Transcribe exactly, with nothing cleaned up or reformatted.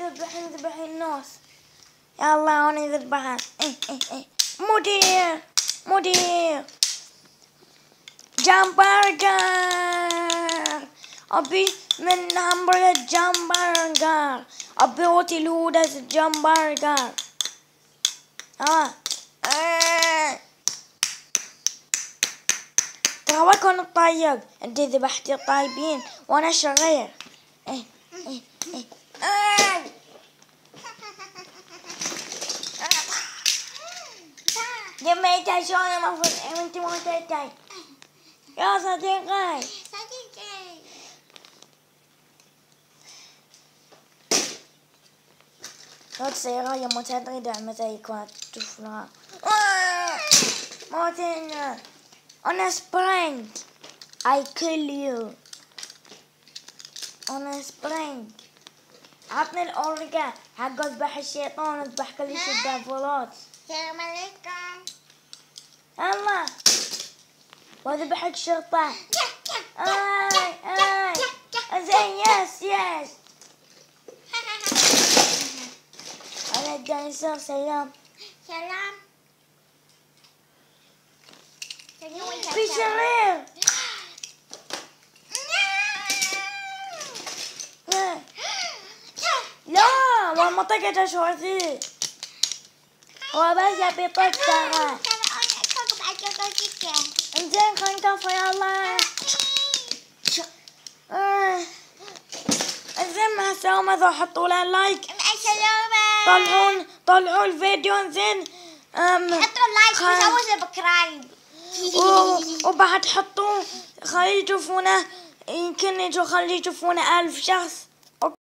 نذبح نذبح الناس. يلا أنا نذبحها. إيه إيه إيه. مدير مدير جامبرجر. أبي من همبرجر جامبرجر. أبي أوتي لودس جامبرجر. آه آه ترى كان الطيب. أنت ذبحتي الطيبين وأنا شرير. إيه إيه إيه. آه. جمعتها شلون المفروض أنت موتيتي يا صديقي. صديقي لا تصيرها يا متدري دعم زي كانت طفلة. موتينا. أنا سبرينج. I kill you. أنا سبرينج. عطني الأورجا حق أذبح الشيطان أذبح كل شي الدافولات. السلام عليكم. يلا وأذبح الشرطة. آي آي زين. يس يس. أنا الديناصور. سلام سلام. في شرير. لا والله طقت شوارتي. هو بس يبي طق ترى. انزين خلينا نكفى يلا. انزين مع السلامة. اذا حطوا له لايك. مع السلامة. طلعون طلعوا الفيديو. انزين حطوا لايك وسووا سبسكرايب. وبعد حطوا خلي يشوفونه. يمكن يجوا خلي يشوفونه ألف شخص.